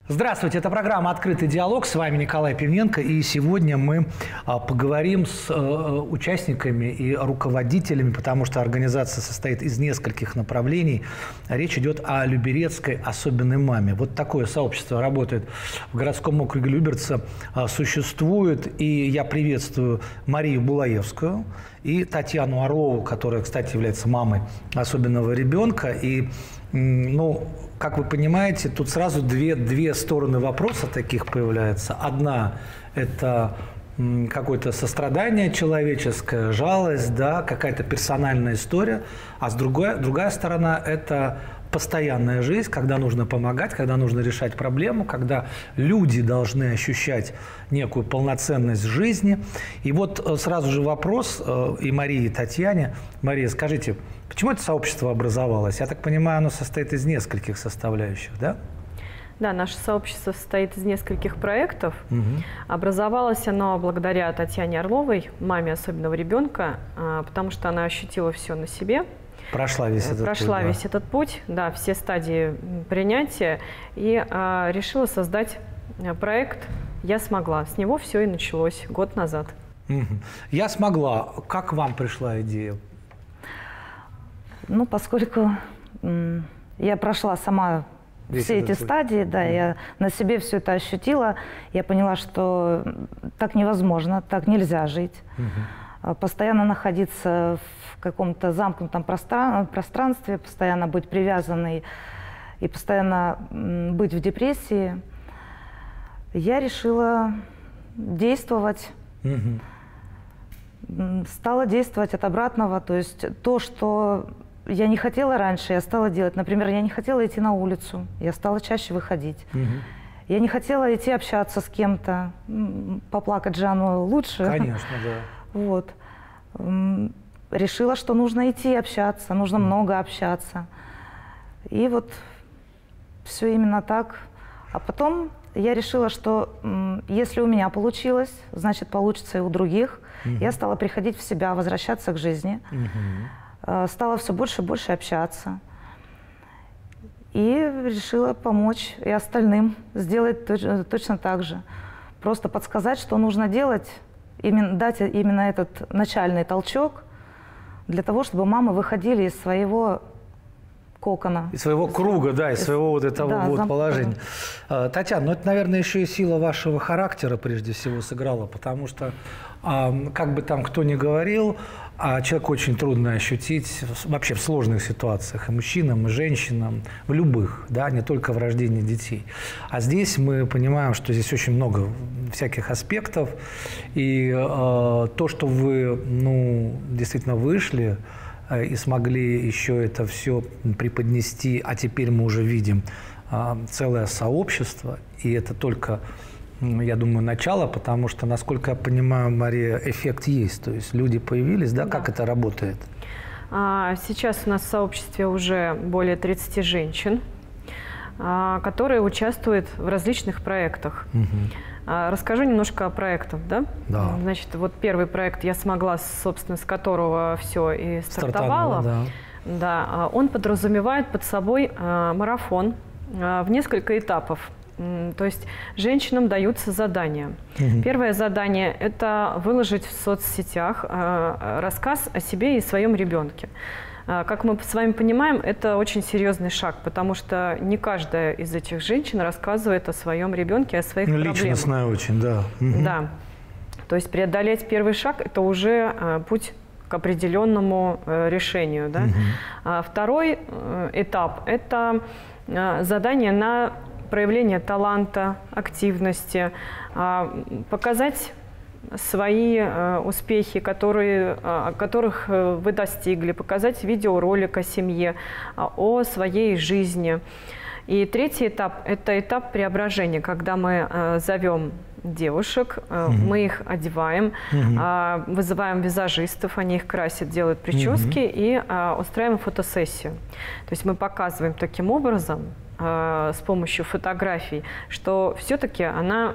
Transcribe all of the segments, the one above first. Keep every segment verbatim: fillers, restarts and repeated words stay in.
Здравствуйте, это программа «Открытый диалог», с вами Николай Пивненко, и сегодня мы а, поговорим с а, участниками и руководителями, потому что организация состоит из нескольких направлений. Речь идет о Люберецкой особенной маме. Вот такое сообщество работает в городском округе Люберцы, а, существует, и я приветствую Марию Булаевскую и Татьяну Орлову, которая, кстати, является мамой особенного ребенка. И, ну, как вы понимаете, тут сразу две, две стороны вопроса таких появляются. Одна – это какое-то сострадание человеческое, жалость, да, какая-то персональная история. А с другой, другая сторона – это постоянная жизнь, когда нужно помогать, когда нужно решать проблему, когда люди должны ощущать некую полноценность жизни. И вот сразу же вопрос и Марии, и Татьяне. Мария, скажите, почему это сообщество образовалось? Я так понимаю, оно состоит из нескольких составляющих, да? Да, наше сообщество состоит из нескольких проектов. Угу. Образовалось оно благодаря Татьяне Орловой, маме особенного ребенка, потому что она ощутила все на себе. Прошла весь этот Прошла путь. весь да. этот путь, да, все стадии принятия, и а, решила создать проект «Я смогла». С него все и началось год назад. Угу. «Я смогла». Как вам пришла идея? Ну, поскольку м, я прошла сама Весь все эти путь. стадии, да, Угу. я на себе все это ощутила, я поняла, что так невозможно, так нельзя жить. Угу. Постоянно находиться в каком-то замкнутом простран- пространстве, постоянно быть привязанной и постоянно м, быть в депрессии, я решила действовать. Угу. М, Стала действовать от обратного, то есть то, что я не хотела раньше, я стала делать. Например, я не хотела идти на улицу, я стала чаще выходить. Угу. Я Я не хотела идти общаться с кем-то, м, поплакать же оно лучше. Конечно, да. Вот. М, Решила, что нужно идти общаться, нужно много общаться. И вот все именно так. А потом я решила, что м, если у меня получилось, значит, получится и у других. Мгм. Я стала приходить в себя, возвращаться к жизни. Угу. Э, Стала все больше и больше общаться. И решила помочь и остальным сделать точ- точно так же. Просто подсказать, что нужно делать, именно, дать именно этот начальный толчок для того, чтобы мамы выходили из своего кокона. Из своего круга, да, из своего вот этого Да, вот замкнутого. положения. А, Татьяна, ну это, наверное, еще и сила вашего характера прежде всего сыграла, потому что, а, как бы там кто ни говорил, а человеку очень трудно ощутить в- вообще в сложных ситуациях, и мужчинам, и женщинам, в любых, да, не только в рождении детей. А здесь мы понимаем, что здесь очень много всяких аспектов, и а, то, что вы, ну, действительно вышли, и смогли еще это все преподнести, а теперь мы уже видим а, целое сообщество, и это только, м, я думаю, начало, потому что, насколько я понимаю, Мария, эффект есть, то есть люди появились, да, Да. как это работает? А, Сейчас у нас в сообществе уже более тридцати женщин, а, которые участвуют в различных проектах. Мгм. А, Расскажу немножко о проектах, да? Да. Значит, вот первый проект «Я смогла», собственно, с которого все и стартовало. Стартануло, да. Да, а, он подразумевает под собой а, марафон а, в несколько этапов. М, То есть женщинам даются задания. Мгм. Первое задание – это выложить в соцсетях а, рассказ о себе и своем ребенке. А, Как мы с вами понимаем, это очень серьезный шаг, потому что не каждая из этих женщин рассказывает о своем ребенке, о своих Ну, проблемах. личностная очень, да. Мгм. Да. То есть преодолеть первый шаг – это уже э, путь к определенному э, решению. Да? Мгм. А второй э, этап – это э, задание на проявление таланта, активности, а, показать свои э, успехи, которые, э, которых э, вы достигли, показать видеоролик о семье, э, о своей жизни. И третий этап – это этап преображения, когда мы э, зовем девушек, э, Мгм. мы их одеваем, Мгм. э, вызываем визажистов, они их красят, делают прически и э, устраиваем фотосессию. То есть мы показываем таким образом, э, с помощью фотографий, что все-таки она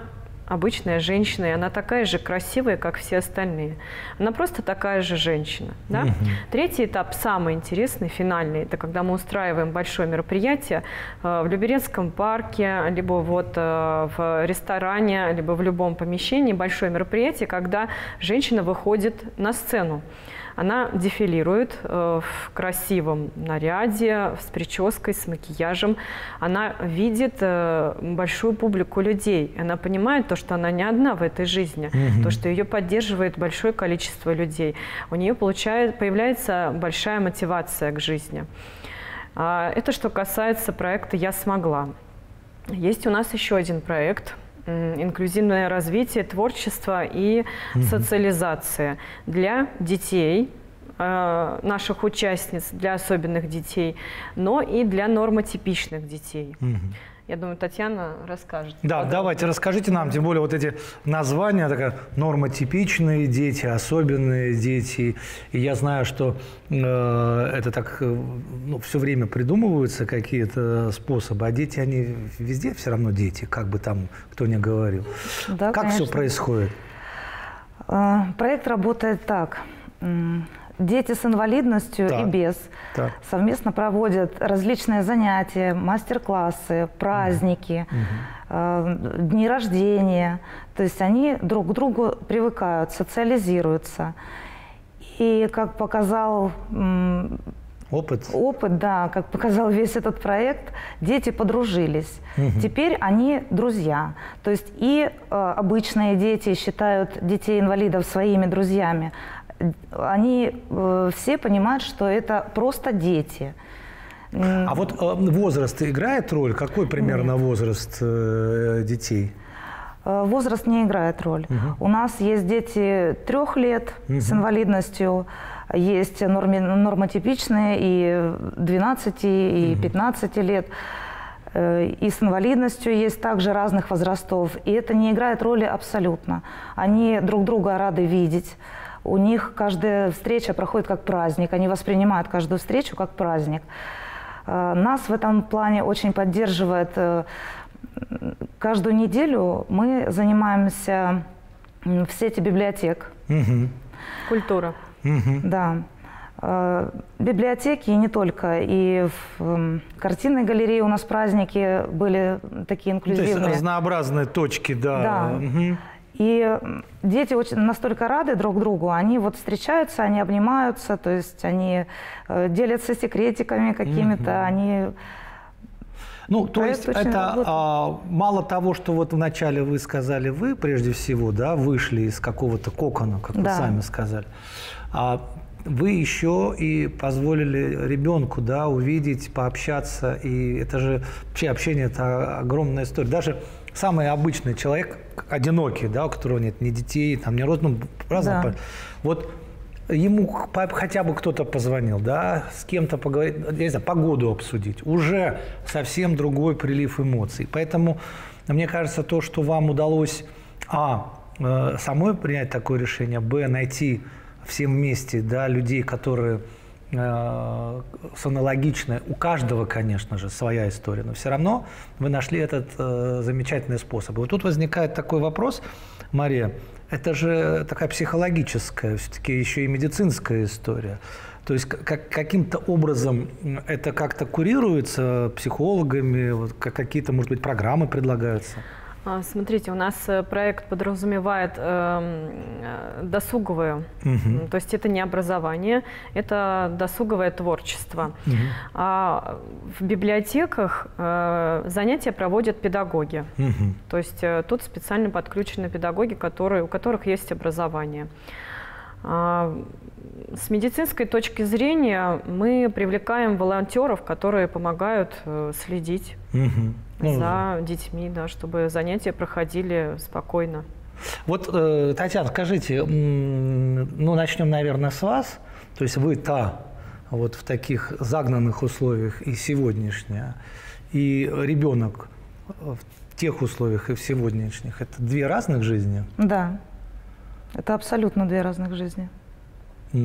обычная женщина, и она такая же красивая, как все остальные. Она просто такая же женщина. Да? Угу. Третий этап, самый интересный, финальный, это когда мы устраиваем большое мероприятие э, в Люберецком парке, либо вот э, в ресторане, либо в любом помещении, большое мероприятие, когда женщина выходит на сцену. Она дефилирует э, в красивом наряде, с прической, с макияжем. Она видит э, большую публику людей. Она понимает то, что она не одна в этой жизни, mm-hmm. то, что ее поддерживает большое количество людей. У нее получает, появляется большая мотивация к жизни. А, это что касается проекта «Я смогла». Есть у нас еще один проект – инклюзивное развитие, творчество и mm-hmm. социализация для детей, э, наших участниц, для особенных детей, но и для нормотипичных детей. Mm-hmm. Я думаю, Татьяна расскажет. Да, подробно. Давайте расскажите нам, тем более вот эти названия, такая, нормотипичные дети, особенные дети. И я знаю, что э, это так, ну, все время придумываются какие-то способы, а дети, они везде все равно дети, как бы там кто ни говорил. Да, как конечно. Все происходит? Проект работает так. Дети с инвалидностью так, и без так. совместно проводят различные занятия, мастер-классы, праздники, угу. э, дни рождения. То есть они друг к другу привыкают, социализируются. И как показал м, опыт. опыт, да, как показал весь этот проект, дети подружились. Угу. Теперь они друзья. То есть и э, обычные дети считают детей-инвалидов своими друзьями. Они э, все понимают, что это просто дети. А вот э, возраст играет роль? Какой примерно Нет. возраст э, детей? Возраст не играет роль. Угу. У нас есть дети трех лет угу. с инвалидностью, есть норми, нормотипичные и двенадцати, и угу. пятнадцати лет. И с инвалидностью есть также разных возрастов. И это не играет роли абсолютно. Они друг друга рады видеть. У них каждая встреча проходит как праздник, они воспринимают каждую встречу как праздник. Нас в этом плане очень поддерживает. Каждую неделю мы занимаемся в сети библиотек. Угу. Культура. Угу. Да. Библиотеки и не только. И в картинной галерее у нас праздники были такие инклюзивные. То есть разнообразные точки, да. Да. Угу. И дети очень настолько рады друг другу, они вот встречаются, они обнимаются, то есть они э, делятся секретиками какими-то, mm-hmm. они... Ну, то есть это а, мало того, что вот вначале вы сказали, вы прежде всего, да, вышли из какого-то кокона, как да. вы сами сказали, а вы еще и позволили ребенку, да, увидеть, пообщаться, и это же вообще общение – это огромная история. Даже самый обычный человек, одинокий, да, у которого нет ни детей, там, ни родственников, разных, да. вот ему хотя бы кто-то позвонил, да, с кем-то поговорить, я не знаю, погоду обсудить, уже совсем другой прилив эмоций. Поэтому мне кажется, то, что вам удалось, а, самой принять такое решение, б, найти всем вместе, да, людей, которые э, с аналогичной, у каждого, конечно же, своя история, но все равно вы нашли этот э, замечательный способ. И вот тут возникает такой вопрос, Мария, это же такая психологическая, все-таки еще и медицинская история. То есть как, каким-то образом это как-то курируется психологами, вот, какие-то, может быть, программы предлагаются? Смотрите, у нас проект подразумевает э, досуговое, угу. то есть это не образование, это досуговое творчество. Угу. А в библиотеках э, занятия проводят педагоги, угу. то есть э, тут специально подключены педагоги, которые, у которых есть образование. А, с медицинской точки зрения мы привлекаем волонтеров, которые помогают э, следить. Угу. За ну, детьми, да, чтобы занятия проходили спокойно. Вот, э, Татьяна, скажите, ну, начнем, наверное, с вас. То есть вы та, вот в таких загнанных условиях и сегодняшняя, и ребенок в тех условиях и в сегодняшних. Это две разных жизни? Да, это абсолютно две разных жизни.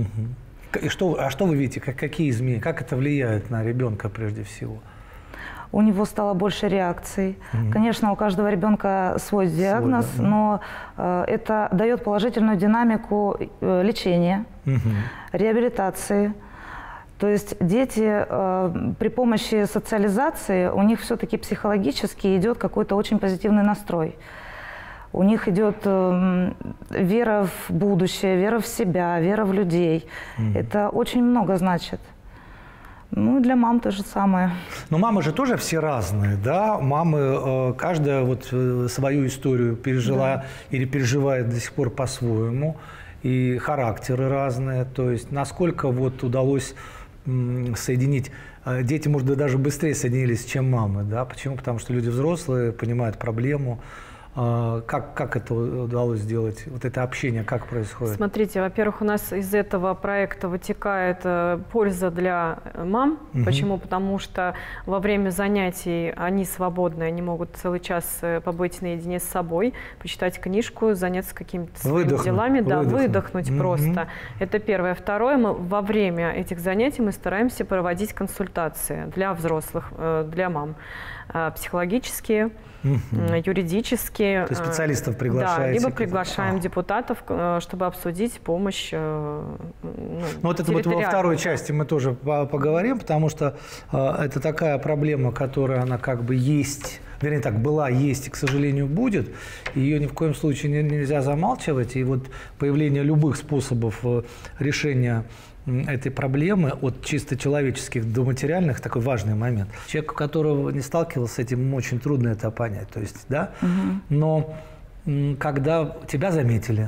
Угу. И что, а что вы видите, как, какие изменения, как это влияет на ребенка прежде всего? у него стало больше реакций. Mm-hmm. Конечно, у каждого ребенка свой диагноз, свой, да. но э, это дает положительную динамику э, лечения, mm-hmm. реабилитации. То есть дети э, при помощи социализации, у них все-таки психологически идет какой-то очень позитивный настрой. У них идет э, вера в будущее, вера в себя, вера в людей. Mm-hmm. Это очень много значит. Ну, для мам то же самое. Но мамы же тоже все разные, да? Мамы, э, каждая вот э, свою историю пережила, да. или переживает до сих пор по-своему. И характеры разные. То есть насколько вот удалось м, соединить... Дети, может быть, даже быстрее соединились, чем мамы, да? Почему? Потому что люди взрослые, понимают проблему. Как, как это удалось сделать? Вот это общение, как происходит? Смотрите, во-первых, у нас из этого проекта вытекает польза для мам. Угу. Почему? Потому что во время занятий они свободны, они могут целый час побыть наедине с собой, почитать книжку, заняться какими-то своими выдохнуть, делами, да, выдохнуть, выдохнуть угу. просто. Это первое. Второе, мы во время этих занятий мы стараемся проводить консультации для взрослых, для мам, психологические, угу. юридические. То есть специалистов приглашаете? Да, либо приглашаем а. депутатов, чтобы обсудить помощь. Ну, ну вот это вот во второй части мы тоже поговорим, потому что это такая проблема, которая она как бы есть, вернее так, была, есть и, к сожалению, будет. Ее ни в коем случае нельзя замалчивать. И вот появление любых способов решения этой проблемы, от чисто человеческих до материальных, такой важный момент. Человек, у которого не сталкивался с этим, ему очень трудно это понять. То есть, да? Угу. Но когда тебя заметили,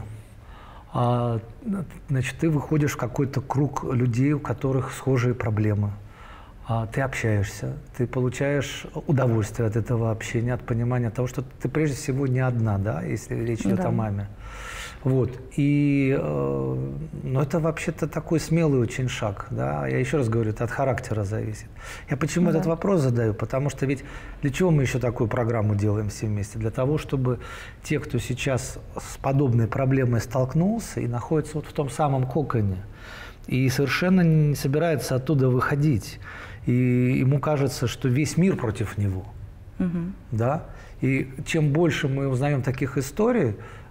значит, ты выходишь в какой-то круг людей, у которых схожие проблемы. Ты общаешься, ты получаешь удовольствие от этого общения, от понимания того, что ты прежде всего не одна, да, если речь идет да. о маме. Вот. И э, ну, это вообще-то такой смелый очень шаг. Да? Я еще раз говорю, это от характера зависит. Я почему да. этот вопрос задаю? Потому что ведь для чего мы еще такую программу делаем все вместе? Для того, чтобы те, кто сейчас с подобной проблемой столкнулся и находится вот в том самом коконе, и совершенно не собирается оттуда выходить, и ему кажется, что весь мир против него. Угу. Да? И чем больше мы узнаем таких историй,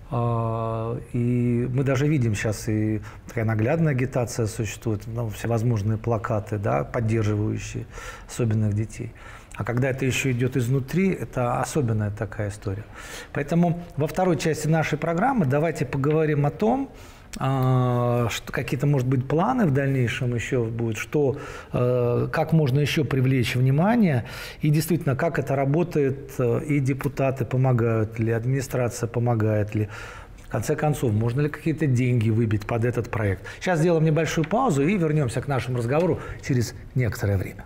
и мы даже видим сейчас, и такая наглядная агитация существует, ну, всевозможные плакаты, да, поддерживающие особенных детей. А когда это еще идет изнутри, это особенная такая история. Поэтому во второй части нашей программы давайте поговорим о том, что какие-то, может быть, планы в дальнейшем еще будут, что, как можно еще привлечь внимание, и действительно, как это работает, и депутаты помогают ли, администрация помогает ли. В конце концов, можно ли какие-то деньги выбить под этот проект. Сейчас сделаем небольшую паузу и вернемся к нашему разговору через некоторое время.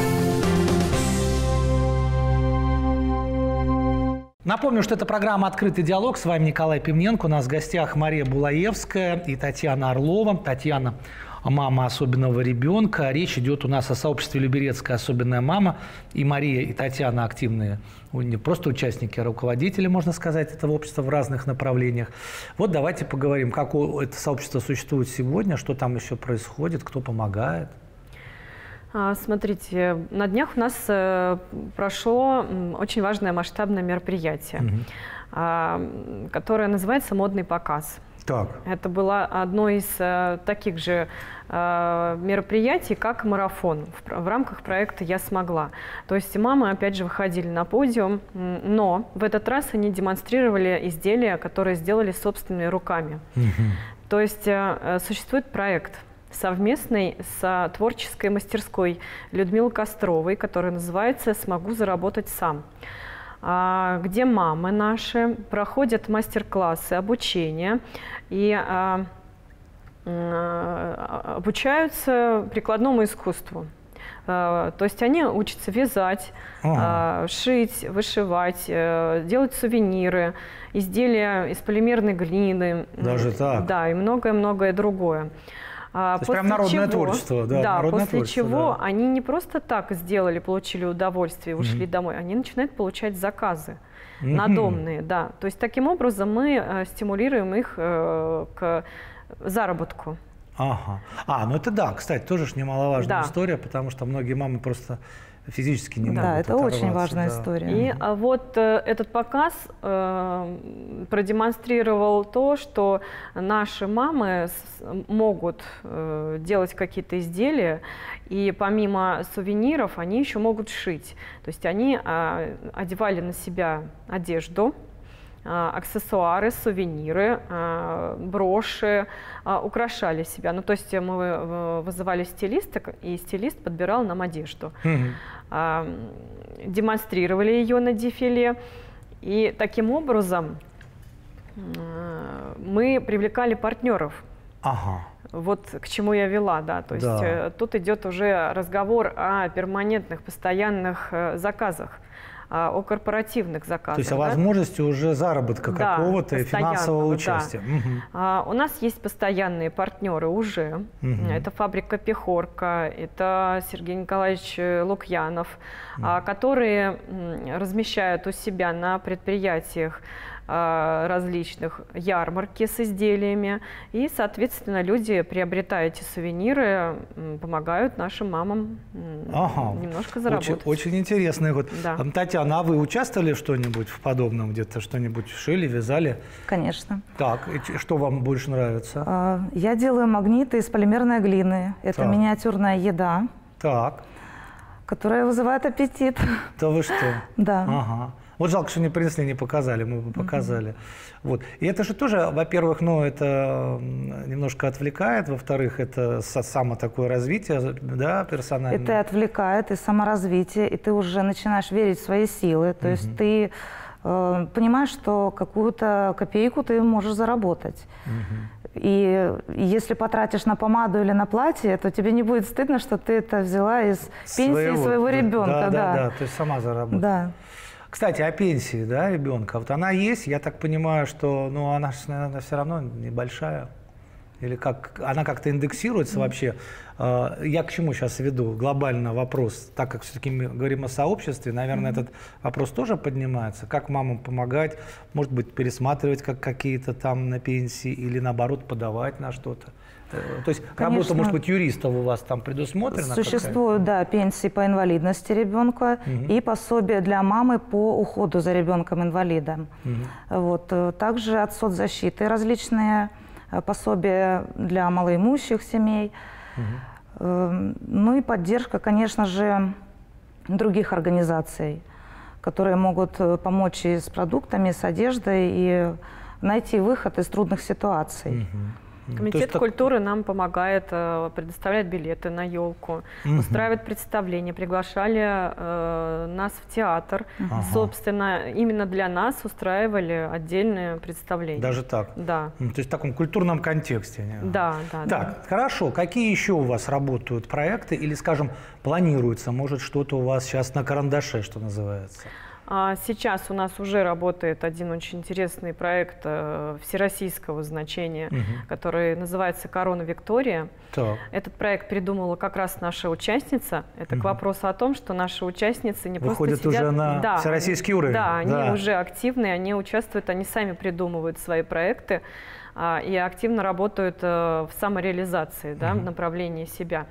Напомню, что это программа «Открытый диалог». С вами Николай Пивненко. У нас в гостях Мария Булаевская и Татьяна Орлова. Татьяна – мама особенного ребенка. Речь идет у нас о сообществе «Люберецкая особенная мама». И Мария, и Татьяна активные, не просто участники, а руководители, можно сказать, этого общества в разных направлениях. Вот давайте поговорим, как это сообщество существует сегодня, что там еще происходит, кто помогает. Смотрите, на днях у нас прошло очень важное масштабное мероприятие, угу. которое называется «Модный показ». Так. Это было одно из таких же мероприятий, как марафон в рамках проекта «Я смогла». То есть мамы, опять же, выходили на подиум, но в этот раз они демонстрировали изделия, которые сделали собственными руками. Угу. То есть существует проект совместный с творческой мастерской Людмилы Костровой, который называется «Смогу заработать сам», где мамы наши проходят мастер-классы, обучение и обучаются прикладному искусству. То есть они учатся вязать, ага. шить, вышивать, делать сувениры, изделия из полимерной глины. Даже так? Да, и многое-многое другое. То есть прям народное чего, творчество. Да, да народное после творчество, чего да. они не просто так сделали, получили удовольствие и ушли mm-hmm. домой, они начинают получать заказы mm-hmm. надомные. Да. То есть таким образом мы э, стимулируем их э, к заработку. Ага. А, ну это да, кстати, тоже ж немаловажная да. история, потому что многие мамы просто физически не да, могут это оторваться. очень важная да. история. И а, вот э, этот показ э, продемонстрировал то, что наши мамы с, могут э, делать какие-то изделия, и помимо сувениров они еще могут шить. То есть они э, одевали на себя одежду, аксессуары, сувениры, броши, украшали себя. Ну, то есть мы вызывали стилиста, и стилист подбирал нам одежду. Mm-hmm. Демонстрировали ее на дефиле. И таким образом мы привлекали партнеров. Ага. Вот к чему я вела, да. То есть да. Тут идет уже разговор о перманентных, постоянных заказах, о корпоративных заказах. То есть о да? возможности уже заработка да, какого-то и финансового участия. Да. Угу. А, у нас есть постоянные партнеры уже. Угу. Это фабрика «Пехорка», это Сергей Николаевич Лукьянов, угу. а, которые м, размещают у себя на предприятиях различных ярмарки с изделиями, и, соответственно, люди, приобретая эти сувениры, помогают нашим мамам ага. немножко заработать. Очень, очень интересный год. Да. Татьяна, а вы участвовали в что-нибудь в подобном, где-то что-нибудь шили, вязали? Конечно. Так, и что вам больше нравится? Я делаю магниты из полимерной глины. Это так. миниатюрная еда, так. которая вызывает аппетит. Да вы что? Да. Ага. Вот жалко, что не принесли, не показали, мы бы показали. Mm-hmm. Вот. И это же тоже, во-первых, ну, это немножко отвлекает, во-вторых, это само такое развитие, да, персональное. Это отвлекает, и саморазвитие, и ты уже начинаешь верить в свои силы, то mm-hmm. есть ты э, понимаешь, что какую-то копейку ты можешь заработать. Mm-hmm. И если потратишь на помаду или на платье, то тебе не будет стыдно, что ты это взяла из пенсии своего, своего ребенка. Да, да, да, да, то есть сама заработала. Да. Кстати, о пенсии, да, ребенка. Вот она есть, я так понимаю, что, ну, она, наверное, все равно небольшая. Или как, она как-то индексируется mm-hmm. вообще. Я к чему сейчас веду? Глобально вопрос, так как все-таки мы говорим о сообществе, наверное, mm-hmm. этот вопрос тоже поднимается. Как мамам помогать, может быть, пересматривать как какие-то там на пенсии или, наоборот, подавать на что-то. То есть Конечно, работа, может быть, юристов у вас там предусмотрена? Существуют, да, пенсии по инвалидности ребенка угу. и пособия для мамы по уходу за ребенком-инвалидом. Угу. Вот. Также от соцзащиты различные пособия для малоимущих семей. Угу. Ну и поддержка, конечно же, других организаций, которые могут помочь и с продуктами, и с одеждой, и найти выход из трудных ситуаций. Угу. Комитет есть, культуры так... нам помогает э, предоставлять билеты на елку, угу. устраивать представления, приглашали э, нас в театр. Ага. Собственно, именно для нас устраивали отдельные представления. Даже так? Да. То есть в таком культурном контексте? Да, да. Так, да. хорошо. Какие еще у вас работают проекты или, скажем, планируется? Может, что-то у вас сейчас на карандаше, что называется? Сейчас у нас уже работает один очень интересный проект э, всероссийского значения, угу. который называется «Корона Виктория». Так. Этот проект придумала как раз наша участница. Это угу. к вопросу о том, что наши участницы не Выходят просто сидят... уже на да, всероссийский уровень. Да, они да. уже активные, они участвуют, они сами придумывают свои проекты а, и активно работают а, в самореализации, да, угу. в направлении себя.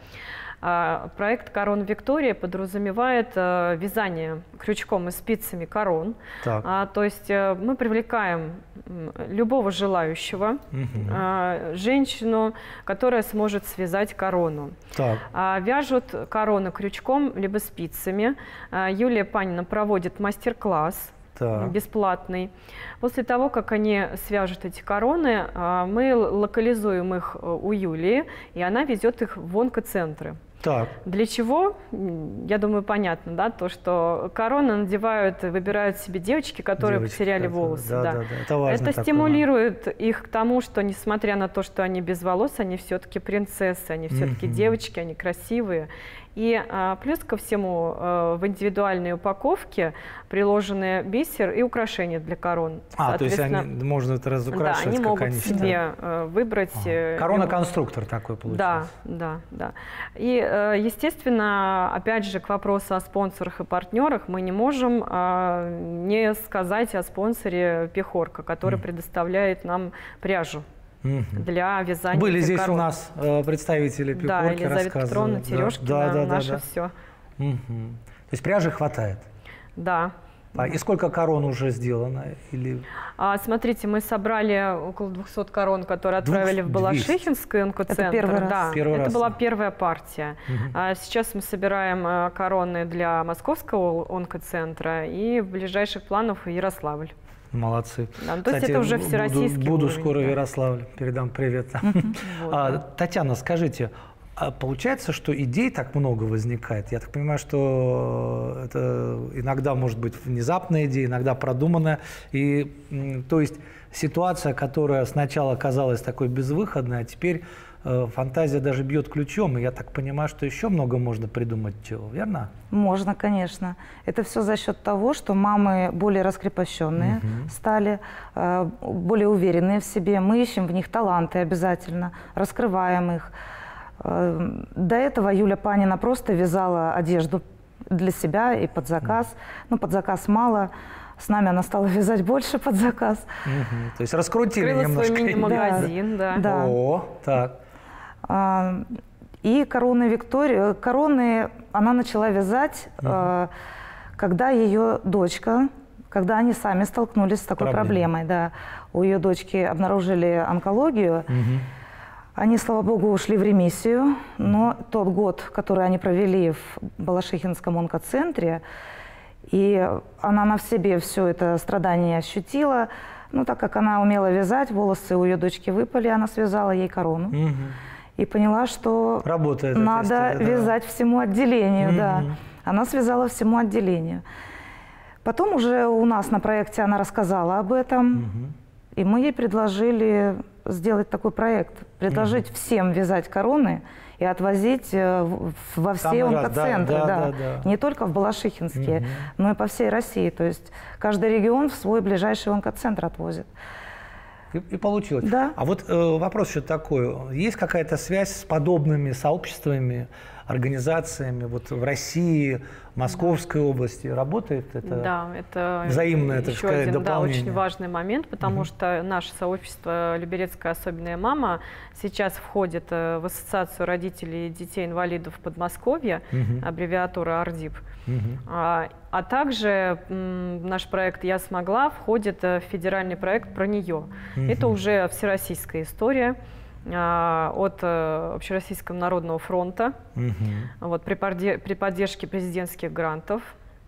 Проект «Корона Виктория» подразумевает э, вязание крючком и спицами корон. А, то есть э, мы привлекаем любого желающего, угу. э, женщину, которая сможет связать корону. А, вяжут короны крючком либо спицами. А, Юлия Панина проводит мастер-класс. Так. Бесплатный. После того, как они свяжут эти короны, мы локализуем их у Юлии, и она везет их в онкоцентры. Так. Для чего? Я думаю, понятно, да, то, что короны надевают, выбирают себе девочки, которые девочки, потеряли которые, волосы. Да, да. Да, да. Это, важно это стимулирует такое. Их к тому, что, несмотря на то, что они без волос, они все-таки принцессы, они все-таки mm-hmm. девочки, они красивые. И а, плюс ко всему а, в индивидуальной упаковке приложены бисер и украшения для корон. А, то есть они, можно это разукрашивать, да, они как могут они себе а, выбрать. Ага. Корона-конструктор такой получается. Да, да, да. И, естественно, опять же, к вопросу о спонсорах и партнерах мы не можем а, не сказать о спонсоре «Пехорка», который mm. предоставляет нам пряжу. Угу. Для вязания. Были здесь корон. У нас э, представители «Пехорки», да, Елизавета Петровна, Терешкина, да, да, да, наше да. все. Угу. есть пряжи хватает? Да. А, и сколько корон уже сделано? Или... А, смотрите, мы собрали около двухсот корон, которые отправили в Балашихинский онкоцентр. Это первый раз. Да, первый это раз. была первая партия. Угу. А сейчас мы собираем а, короны для Московского онкоцентра и в ближайших планах Ярославль. Молодцы. Да, ну, то есть это уже всероссийский Буду, буду уровень, скоро да. в Ярославле, передам привет. Вот, а, да. Татьяна, скажите, а получается, что идей так много возникает? Я так понимаю, что это иногда может быть внезапная идея, иногда продуманная. И, м, то есть ситуация, которая сначала казалась такой безвыходной, а теперь э, фантазия даже бьет ключом. И я так понимаю, что еще много можно придумать чего, верно? Можно, конечно. Это все за счет того, что мамы более раскрепощенные Мгм. стали, э, более уверенные в себе. Мы ищем в них таланты обязательно, раскрываем их. Э, До этого Юля Панина просто вязала одежду для себя и под заказ. Ну, под заказ мало. С нами она стала вязать больше под заказ. Мгм. То есть раскрутили Открыла немножко. свой мини-магазин, да. Да. О, так. А, И короны Виктории, короны она начала вязать, э, когда ее дочка, когда они сами столкнулись с такой Проблема. проблемой. Да. У ее дочки обнаружили онкологию. Мгм. Они, слава богу, ушли в ремиссию, но тот год, который они провели в Балашихинском онкоцентре, и она на себе все это страдание ощутила. Ну, так как она умела вязать, волосы у ее дочки выпали, она связала ей корону. Мгм. И поняла, что Работает эта надо история, да. вязать всему отделению. Да. Мгм. Она связала всему отделению. Потом уже у нас на проекте она рассказала об этом, Мгм. и мы ей предложили сделать такой проект, предложить всем вязать короны и отвозить э, в- во все Самый раз, да, онкоцентры, да, да, да, да. не только в Балашихинске, Мгм. но и по всей России. То есть каждый регион в свой ближайший онкоцентр отвозит. И, и получилось. Да. А вот э, вопрос еще такой. Есть какая-то связь с подобными сообществами, организациями вот в России, Московской области? Работает это? Да, это взаимное, так еще сказать, один, да, дополнение. очень важный момент, потому Мгм. что наше сообщество «Люберецкая особенная мама» сейчас входит э, в Ассоциацию родителей детей-инвалидов Подмосковья, Мгм. аббревиатура АРДИП. Мгм. А, а также м, наш проект «Я смогла» входит э, в федеральный проект про нее. Мгм. Это уже всероссийская история а, от э, Общероссийского народного фронта, Мгм. вот, при, подде- при поддержке президентских грантов.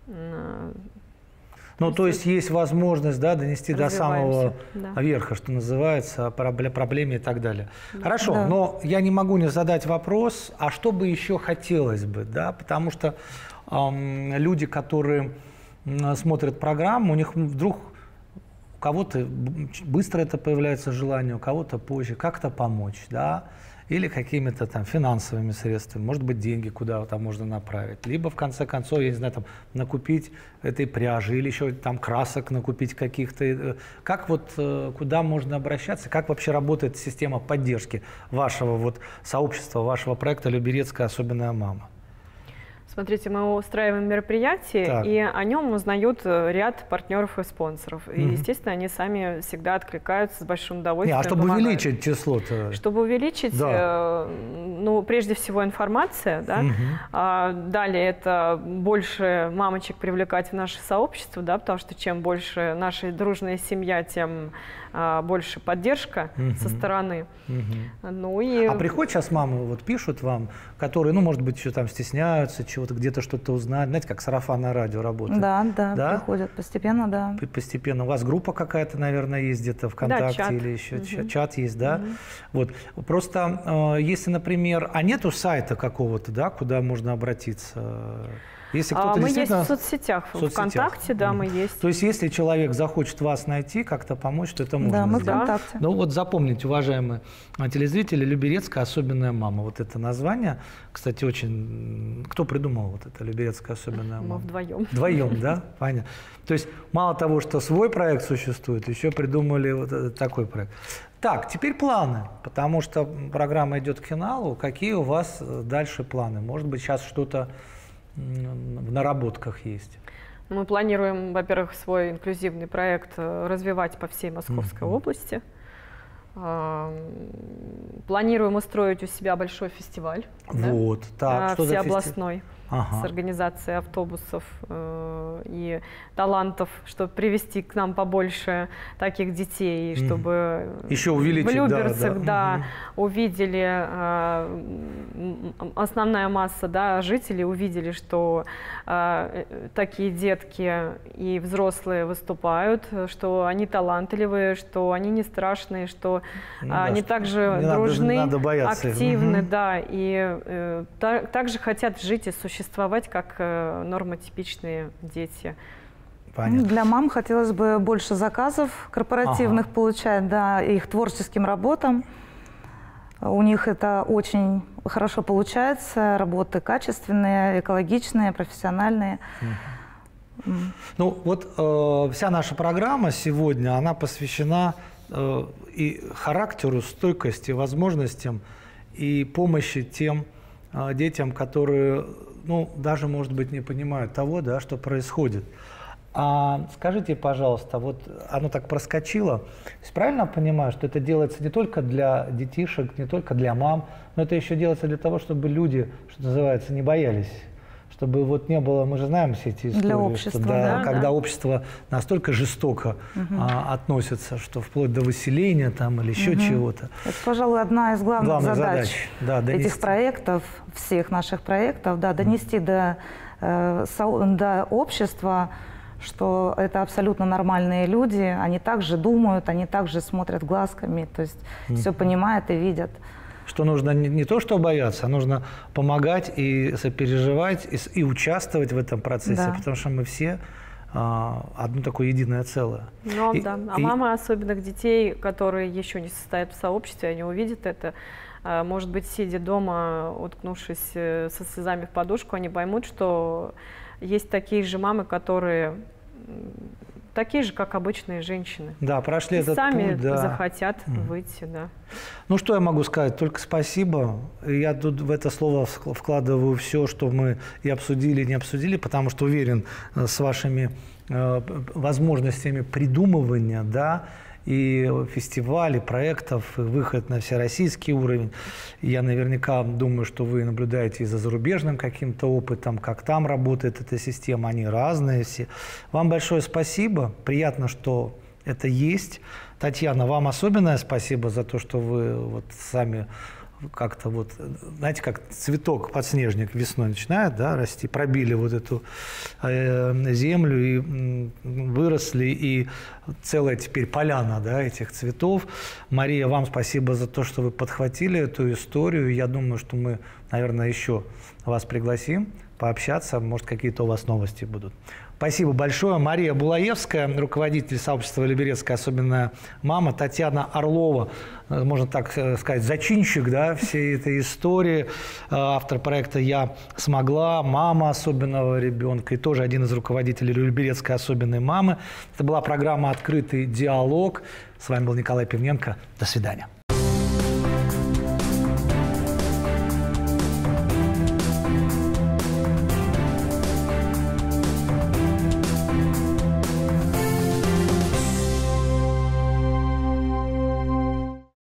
м, Ну, то есть есть возможность, да, донести до самого развиваемся, да. верха, что называется, о пробле- проблеме и так далее. Хорошо, Да. но я не могу не задать вопрос, а что бы еще хотелось бы, да, потому что ам, люди, которые м, смотрят программу, у них вдруг у кого-то б- быстро это появляется желание, у кого-то позже, как-то помочь, да, или какими-то там финансовыми средствами, может быть, деньги куда там можно направить, либо в конце концов, я не знаю, там накупить этой пряжи или еще там красок накупить каких-то. Э, Как вот э, куда можно обращаться, как вообще работает система поддержки вашего вот сообщества, вашего проекта «Люберецкая особенная мама»? Смотрите, мы устраиваем мероприятие, Так. и о нем узнают э, ряд партнеров и спонсоров. И, Мгм. естественно, они сами всегда откликаются с большим Не, удовольствием. а чтобы помогают. увеличить число-то? Чтобы увеличить, Да. э, ну, прежде всего, информация, да. Мгм. А далее это больше мамочек привлекать в наше сообщество, да, потому что чем больше наша дружная семья, тем а, больше поддержка Мгм. со стороны. Мгм. Ну и А приходят сейчас мамы, вот пишут вам, которые, ну, может быть, еще там стесняются чего-то, где-то что-то узнать, знаете, как сарафанное радио работает. Да, да, Да? приходят постепенно, да. П- Постепенно. У вас группа какая-то, наверное, есть где-то ВКонтакте чат. или еще Мгм. чат, чат есть, да? Вот. Просто э, если, например, а нету сайта какого-то, да, куда можно обратиться? Если а, кто-то мы есть действительно... в соцсетях, в соцсетях. ВКонтакте, да, Мгм. мы есть. То есть, если человек захочет вас найти, как-то помочь, то это можно Да, мы сделать. ВКонтакте. Ну вот запомните, уважаемые а, телезрители, «Люберецкая особенная мама». Вот это название, кстати, очень... Кто придумал вот это «Люберецкая особенная Мы мама»? вдвоем. Вдвоем, да? Понятно. То есть мало того, что свой проект существует, еще придумали вот этот такой проект. Так, теперь планы, потому что программа идет к финалу. Какие у вас э, дальше планы? Может быть, сейчас что-то м, в наработках есть? Мы планируем, во-первых, свой инклюзивный проект э, развивать по всей Московской Мгм. области. А, Планируем устроить у себя большой фестиваль. да, Вот, так, а, что за фестиваль? всеобластной. ага. с организацией автобусов э, и талантов, чтобы привести к нам побольше таких детей, mm. чтобы еще увеличить, в Люберцах, да, да, да, угу. увидели, э, основная масса, да, жителей увидели, что э, такие детки и взрослые выступают, что они талантливые, что они не страшные, что ну, они да, также дружны, надо, надо активны, угу. да, и э, та, также хотят жить и существовать как э, нормотипичные дети. Понятно. Для мам хотелось бы больше заказов корпоративных ага. получать, да, их творческим работам. У них это очень хорошо получается, работы качественные, экологичные, профессиональные. Угу. Ну вот э, вся наша программа сегодня, она посвящена э, и характеру, стойкости, возможностям и помощи тем э, детям, которые, ну, даже, может быть, не понимают того, да, что происходит. А скажите, пожалуйста, вот оно так проскочило, то есть правильно я понимаю, что это делается не только для детишек, не только для мам, но это еще делается для того, чтобы люди, что называется, не боялись, чтобы вот не было, мы же знаем все эти истории, для общества, что, да, да, когда да. общество настолько жестоко угу. а, относится, что вплоть до выселения там или еще угу. чего-то. Это, пожалуй, одна из главных, главных задач, задач да, этих проектов, всех наших проектов, да, донести угу. до, э, со, до общества, что это абсолютно нормальные люди, они также думают, они также смотрят глазками, то есть mm-hmm. все понимают и видят. Что нужно не, не то, что бояться, а нужно помогать и сопереживать, и, и участвовать в этом процессе, да. потому что мы все а, одно такое единое целое. Ну, и, да. А и... мамы особенных детей, которые еще не состоят в сообществе, они увидят это, может быть, сидя дома, уткнувшись со слезами в подушку, они поймут, что есть такие же мамы, которые такие же, как обычные женщины. Да, прошли и этот сами путь, да. захотят mm. выйти, да. Ну, что я могу сказать? Только спасибо. Я тут в это слово вкладываю все, что мы и обсудили, и не обсудили, потому что уверен, с вашими э, возможностями придумывания, да, и фестивалей, проектов, и выход на всероссийский уровень. Я наверняка думаю, что вы наблюдаете и за зарубежным каким-то опытом, как там работает эта система, они разные все. Вам большое спасибо, приятно, что это есть. Татьяна, вам особенное спасибо за то, что вы вот сами как-то вот, знаете, как цветок, подснежник весной начинает, да, расти, пробили вот эту э, землю и м, выросли, и целая теперь поляна, да, этих цветов. Мария, вам спасибо за то, что вы подхватили эту историю. Я думаю, что мы, наверное, еще вас пригласим пообщаться, может, какие-то у вас новости будут. Спасибо большое. Мария Булаевская, руководитель сообщества «Люберецкая особенная мама», Татьяна Орлова, можно так сказать, зачинщик, да, всей этой истории, автор проекта «Я смогла», мама особенного ребенка и тоже один из руководителей «Люберецкой особенной мамы». Это была программа «Открытый диалог». С вами был Николай Пивненко. До свидания.